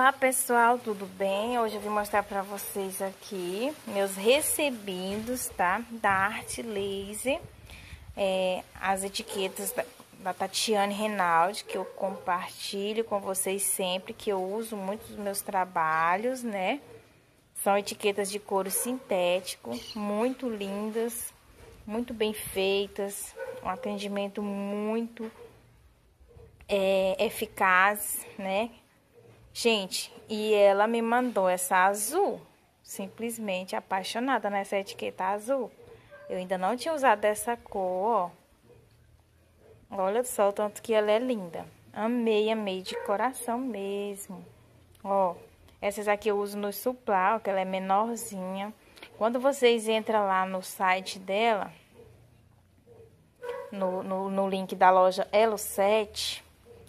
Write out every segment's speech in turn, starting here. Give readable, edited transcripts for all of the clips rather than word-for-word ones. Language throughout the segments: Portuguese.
Olá pessoal, tudo bem? Hoje eu vim mostrar para vocês aqui meus recebidos, tá? Da Arte Laser, as etiquetas da Tatiane Reinaldi, que eu compartilho com vocês sempre, que eu uso muito nos meus trabalhos, né? São etiquetas de couro sintético, muito lindas, muito bem feitas, um atendimento muito eficaz, né? Gente, e ela me mandou essa azul, simplesmente apaixonada nessa etiqueta azul. Eu ainda não tinha usado essa cor, ó. Olha só o tanto que ela é linda. Amei, amei de coração mesmo. Ó, essas aqui eu uso no Suplá, ó, que ela é menorzinha. Quando vocês entram lá no site dela, no link da loja Elo7,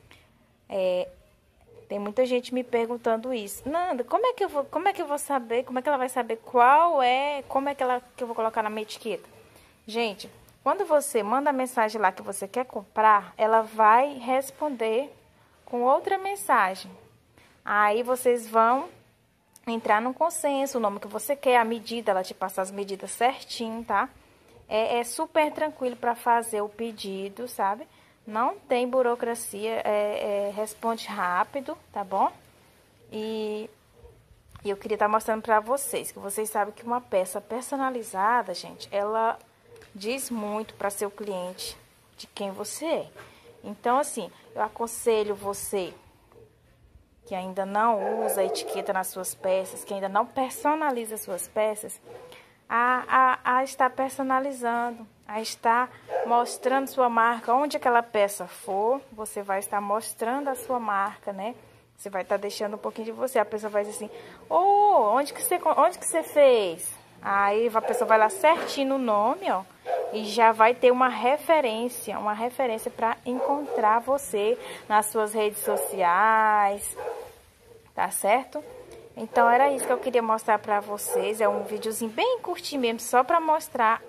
tem muita gente me perguntando isso. Nanda, como é que eu vou saber, como é que ela vai saber que eu vou colocar na minha etiqueta? Gente, quando você manda a mensagem lá que você quer comprar, ela vai responder com outra mensagem. Aí vocês vão entrar num consenso, o nome que você quer, a medida, ela te passa as medidas certinho, tá? É super tranquilo para fazer o pedido, sabe? Não tem burocracia, responde rápido, tá bom? E eu queria estar mostrando pra vocês, que vocês sabem que uma peça personalizada, gente, ela diz muito para seu cliente de quem você é. Então, assim, eu aconselho você que ainda não usa etiqueta nas suas peças, que ainda não personaliza suas peças, a estar personalizando, a estar mostrando sua marca. Onde aquela peça for, você vai estar mostrando a sua marca, né? Você vai estar deixando um pouquinho de você. A pessoa vai dizer assim, onde que você fez? Aí a pessoa vai lá certinho no nome, ó, e já vai ter uma referência para encontrar você nas suas redes sociais, tá certo? Então, era isso que eu queria mostrar pra vocês. É um videozinho bem curtinho mesmo, só pra mostrar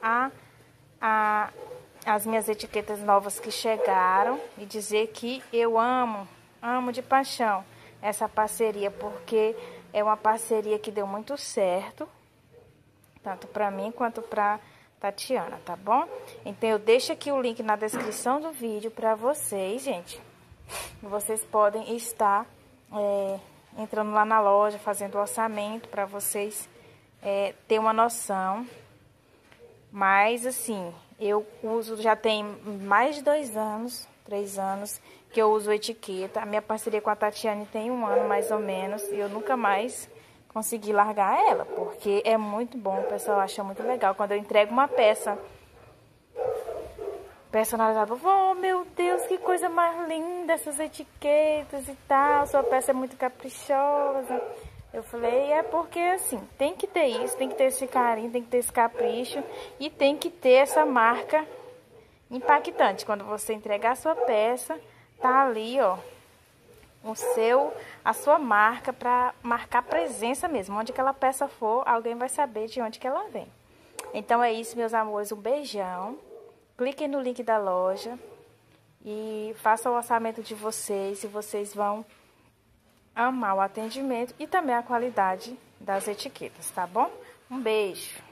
as minhas etiquetas novas que chegaram. E dizer que eu amo de paixão essa parceria, porque é uma parceria que deu muito certo, tanto pra mim quanto pra Tatiana, tá bom? Então, eu deixo aqui o link na descrição do vídeo pra vocês, gente. Vocês podem estar entrando lá na loja, fazendo o orçamento para vocês ter uma noção. Mas assim, eu uso, já tem mais de 2 anos, 3 anos que eu uso etiqueta. A minha parceria com a Tatiane tem 1 ano mais ou menos, e eu nunca mais consegui largar ela, porque é muito bom, o pessoal acha muito legal quando eu entrego uma peça personalizada. Oh, meu Deus, que coisa mais linda essas etiquetas e tal, sua peça é muito caprichosa. Eu falei, porque assim, tem que ter isso, tem que ter esse carinho, tem que ter esse capricho e tem que ter essa marca impactante. Quando você entregar a sua peça, tá ali, ó, a sua marca, para marcar presença mesmo. Onde aquela peça for, alguém vai saber de onde que ela vem. Então é isso, meus amores, um beijão. Cliquem no link da loja e façam o orçamento de vocês, e vocês vão amar o atendimento e também a qualidade das etiquetas, tá bom? Um beijo!